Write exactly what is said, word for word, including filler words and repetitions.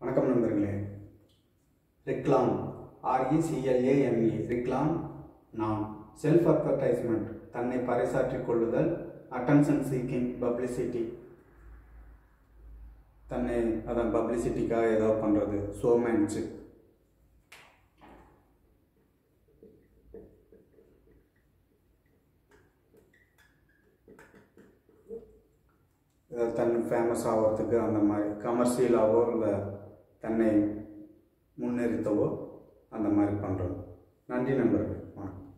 வணக்கம் நண்பர்களே. ரெக்லாம் ஆர்இசிஎல்ஏஎம்இ ரெக்லாம் நாம் செல்ஃப் அட்வர்டைஸ்மெண்ட் தன்னை பறைசாற்றிக் கொள்ளுதல், அட்டென்ஷன் சீக்கிங், பப்ளிசிட்டி தன்னை அதான் பப்ளிசிட்டிக்காக ஏதாவது பண்ணுறது, ஷோமேன்ஷிப். தன் ஃபேமஸ் ஆகிறதுக்கு அந்த மாதிரி கமர்ஷியலாகவோ இல்லை தன்னை முன்னேறித்தவோ அந்த மாதிரி பண்ணுறோம். நன்றி நண்பர்கள். வணக்கம்.